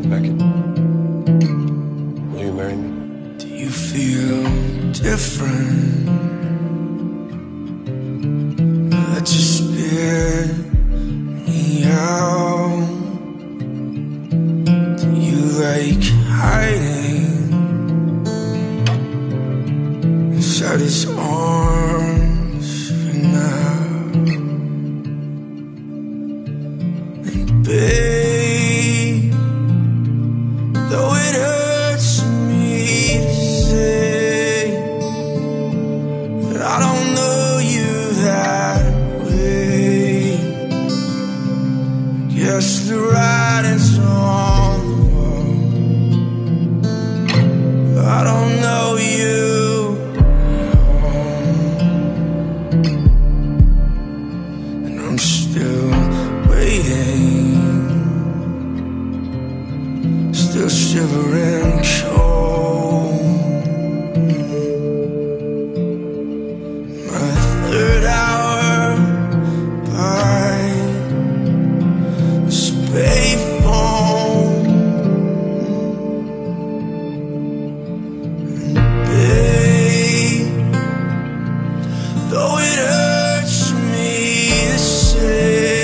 Beckett, will you marry me? Do you feel different? Let your spirit me out. Do you like hiding inside his arms for now? And babe, though it hurts me to say that I don't know you that way, guess the writing's on the wall. I don't know you at all, and I'm still waiting, still shivering cold. My third hour by this payphone, and babe, though it hurts me to say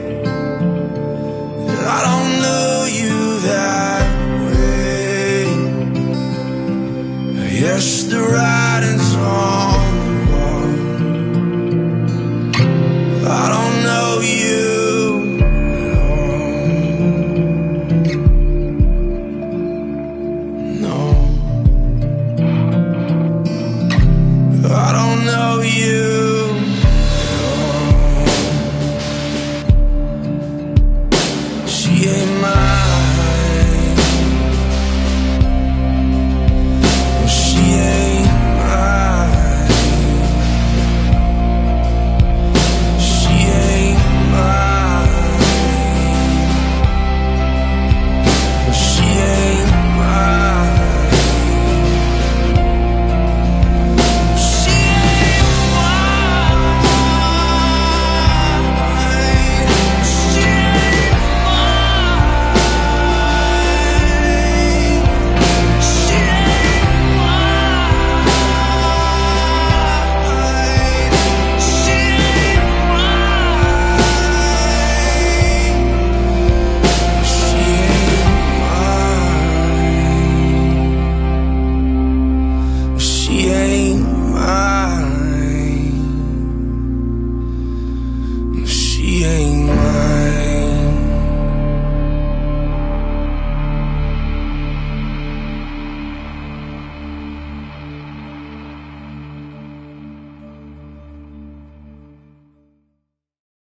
that I don't know you that way, yes, the writing's on the wall. I don't know you at all. No, I don't know you at all. She ain't mine. No, she ain't mine. She ain't mine. No, she ain't mine. She ain't mine. She ain't mine. She ain't mine. She ain't mine. She ain't mine. She ain't